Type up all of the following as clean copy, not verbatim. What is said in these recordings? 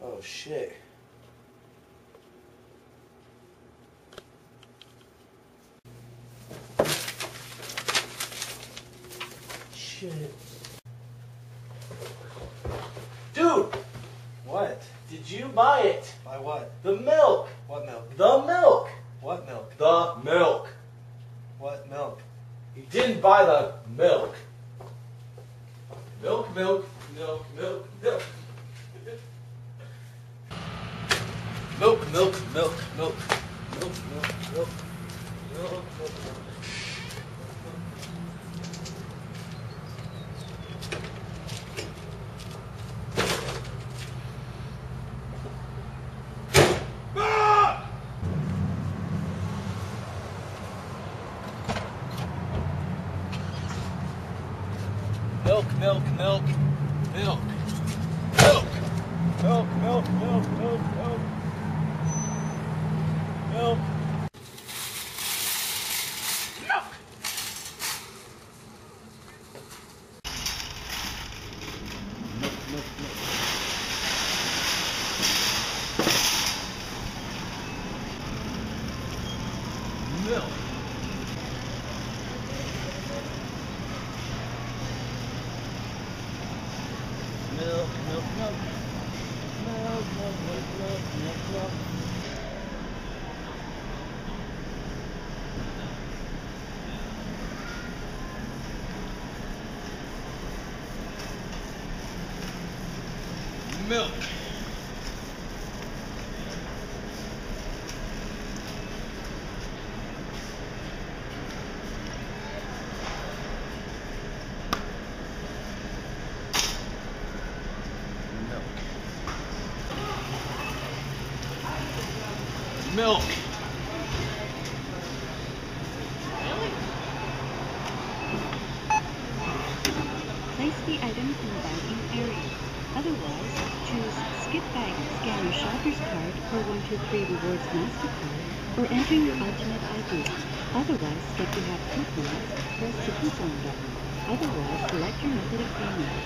Oh shit. Shit. Dude! What? Did you buy it? Buy what? The milk! What milk? The milk! What milk? The milk! What milk? You didn't buy the milk. Milk, milk, milk, milk, milk. Milk, milk, milk, milk. Milk, milk, milk. Milk, milk, milk. Milk, milk, milk, milk, milk, milk, milk, milk, milk, milk, milk, milk. Milk. Milk, milk, milk. Milk, milk, milk, milk, milk, milk. Milk. Milk. Place the items in the bagging area. Otherwise, choose Skip Bag, scan your shopper's card or 123 Rewards MasterCard, or enter your alternate ID. Otherwise, if you have coupons, press the coupon button. Otherwise, select your method of payment.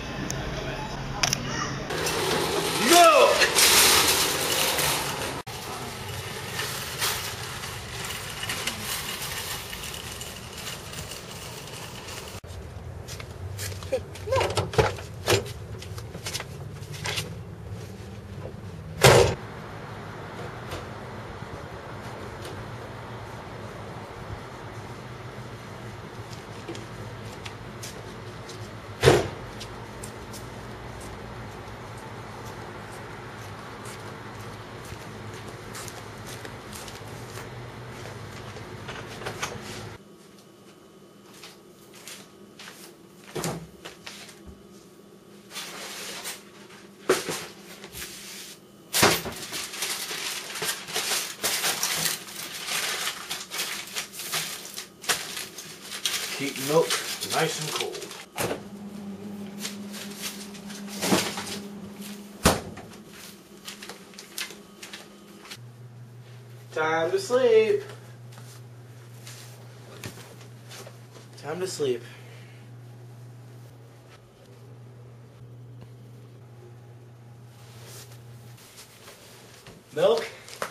Milk! Keep milk nice and cold. Time to sleep. Time to sleep. Milk?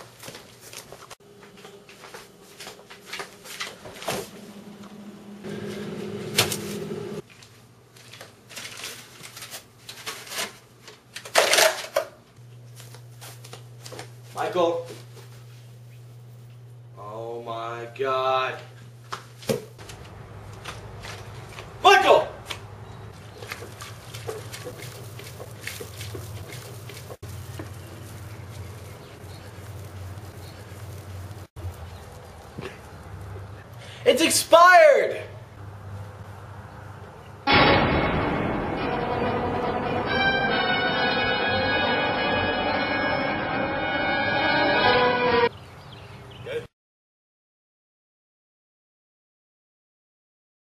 Michael. Oh my God. Michael! It's expired!